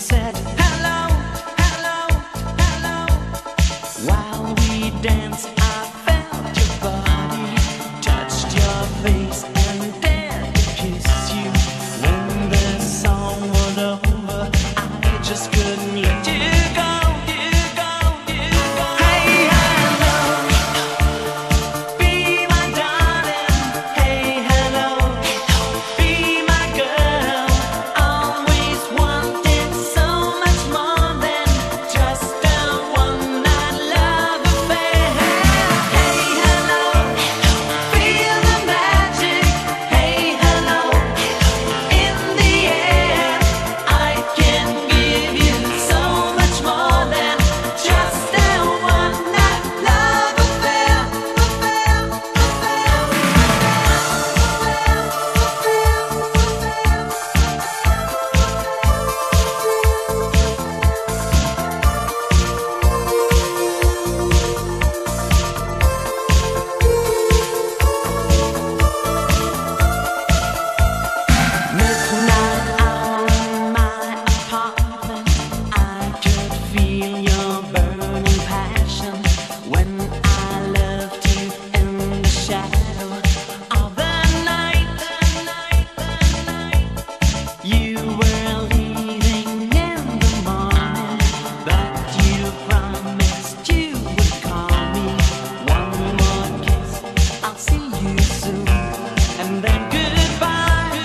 said hello, hello, hello. While we danced, I felt your body, touched your face, and dared to kiss you. When the song was over, I just couldn't let you go. Hey, hello, be my darling. Hey, hello, be my girl. Always wanted so much more than just a one-night love affair. Hey, hello, feel the magic. Hey, hello, in the air. I can give you so much more than just a one-night love affair. Midnight hour in my apartment, I could feel your burning passion when I loved you in the shadow of the night. You were leaving in the morning, but you promised you would call me. One more kiss, I'll see you soon, and then goodbye.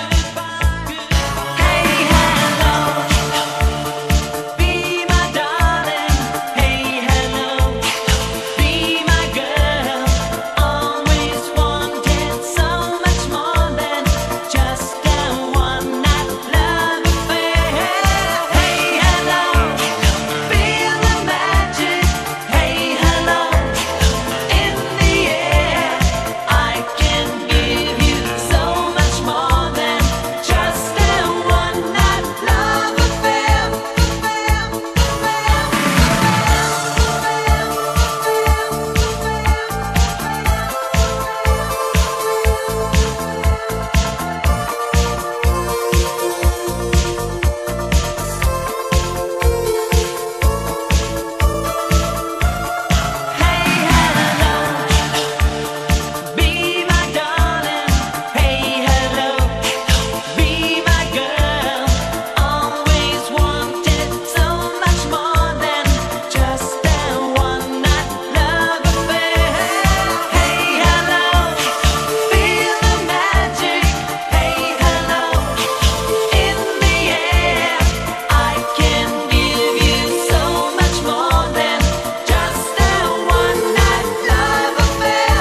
Hey, hello, be my darling. Hey, hello, be my girl. Always wanted so much more than just a one-night love affair. Hey, hello, feel the magic. Hey, hello, in the air. I can give you so much more than just a one-night love affair. Hey, hello, be my darling. Hey, hello, be my girl. Always wanted so much more than just a one-night love affair. Hey, hello, feel the magic. Hey, hello, in the air. I can give you so much more than just a one-night love affair.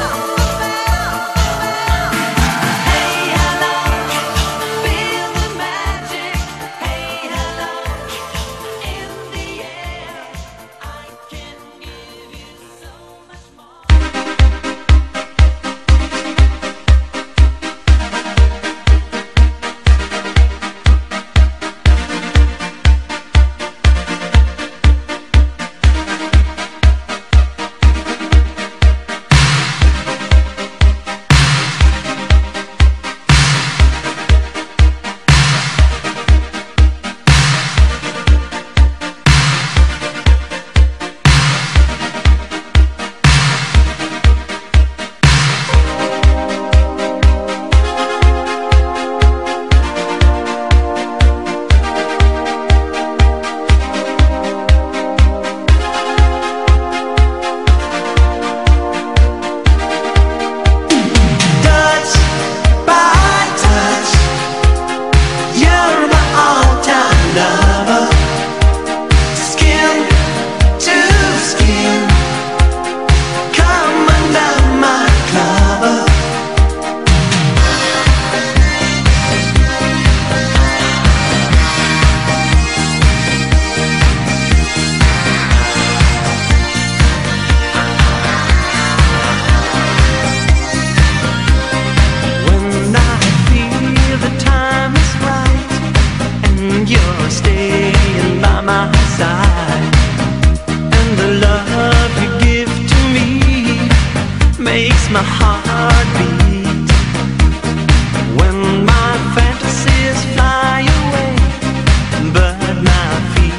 Hey, hello, feel the magic. Hey, hello, in the air. I can give you so much more. Touch by touch, you're my all-time lover. Skin to skin, come under my cover. When I feel the time is right and you're staying by my side, and the love you give to me makes my heart beat. When my fantasies fly away, but my feet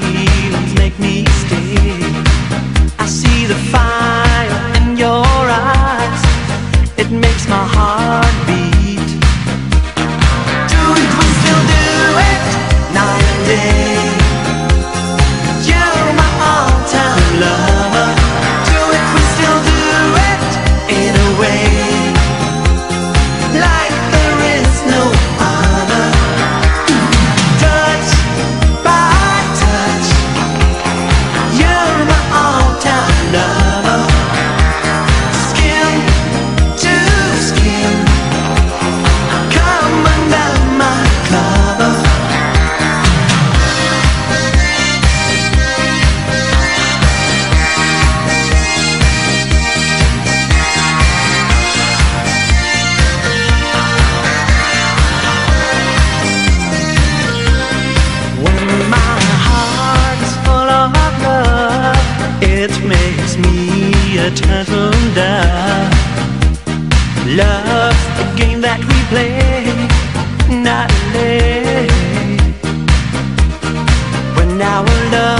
the turtle dove. Love's a game that we play nightly. When our love